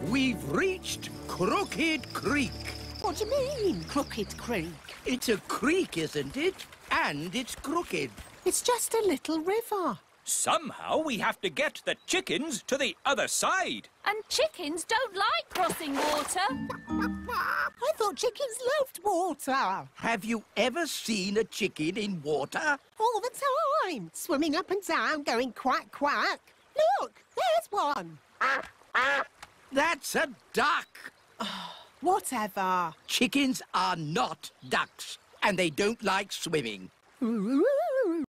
We've reached Crooked Creek. What do you mean, Crooked Creek? It's a creek, isn't it? And it's crooked. It's just a little river. Somehow we have to get the chickens to the other side. And chickens don't like crossing water. I thought chickens loved water. Have you ever seen a chicken in water? All the time. Swimming up and down, going quack, quack. Look, there's one. That's a duck. Whatever. Chickens are not ducks, and they don't like swimming.